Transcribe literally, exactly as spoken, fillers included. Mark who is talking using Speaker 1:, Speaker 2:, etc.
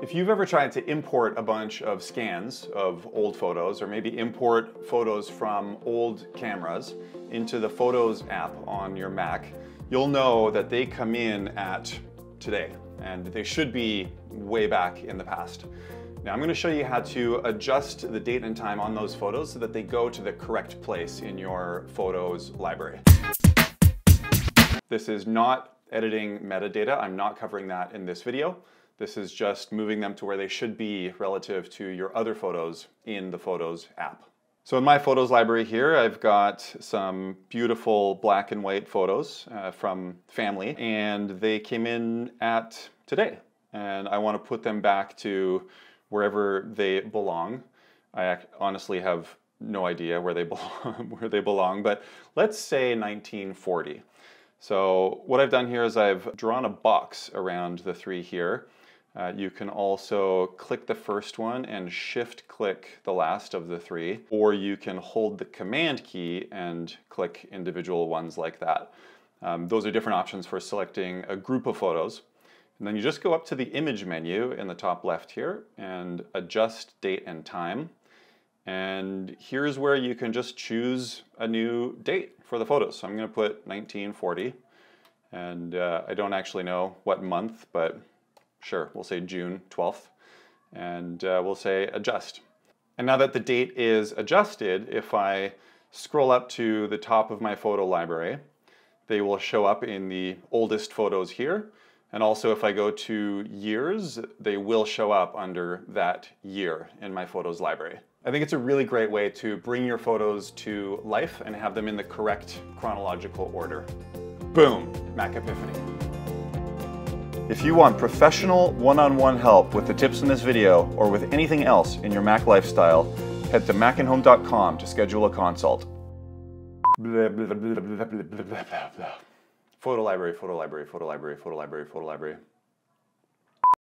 Speaker 1: If you've ever tried to import a bunch of scans of old photos, or maybe import photos from old cameras into the Photos app on your Mac, you'll know that they come in at today, and they should be way back in the past. Now I'm going to show you how to adjust the date and time on those photos so that they go to the correct place in your Photos library. This is not editing metadata. I'm not covering that in this video. This is just moving them to where they should be relative to your other photos in the Photos app. So in my Photos library here, I've got some beautiful black and white photos uh, from family, and they came in at today. And I want to put them back to wherever they belong. I honestly have no idea where they belong, where they belong, but let's say nineteen forty. So what I've done here is I've drawn a box around the three here. Uh, you can also click the first one and shift click the last of the three, or you can hold the command key and click individual ones like that. Um, those are different options for selecting a group of photos. And then you just go up to the image menu in the top left here and adjust date and time. And here's where you can just choose a new date for the photos. So I'm going to put nineteen forty, and uh, I don't actually know what month, but sure, we'll say June twelfth, and uh, we'll say adjust. And now that the date is adjusted, if I scroll up to the top of my photo library, they will show up in the oldest photos here. And also if I go to years, they will show up under that year in my Photos library. I think it's a really great way to bring your photos to life and have them in the correct chronological order. Boom, Mac Epiphany. If you want professional one-on-one help with the tips in this video or with anything else in your Mac lifestyle, head to macinhome dot com to schedule a consult. Blah, blah, blah, blah, blah, blah, blah, blah. Photo library, photo library, photo library, photo library, photo library.